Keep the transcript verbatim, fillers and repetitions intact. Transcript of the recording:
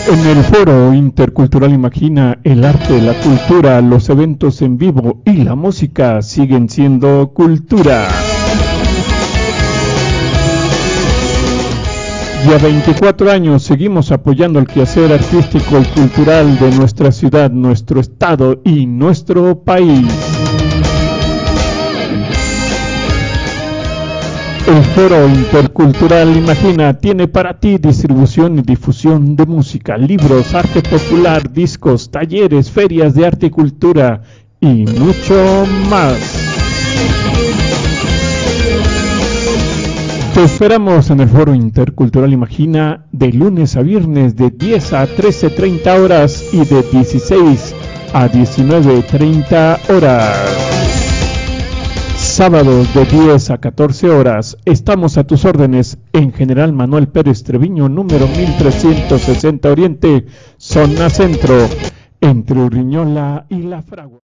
En el Foro Intercultural Imagina, el arte, la cultura, los eventos en vivo y la música siguen siendo cultura. Y a veinticuatro años seguimos apoyando el quehacer artístico y cultural de nuestra ciudad, nuestro estado y nuestro país. El Foro Intercultural Imagina tiene para ti distribución y difusión de música, libros, arte popular, discos, talleres, ferias de arte y cultura y mucho más. Te esperamos en el Foro Intercultural Imagina de lunes a viernes de diez a trece treinta horas y de dieciséis a diecinueve treinta horas. Sábados de diez a catorce horas, estamos a tus órdenes en General Manuel Pérez Treviño, número mil trescientos sesenta Oriente, zona centro, entre Urriñola y La Fragua.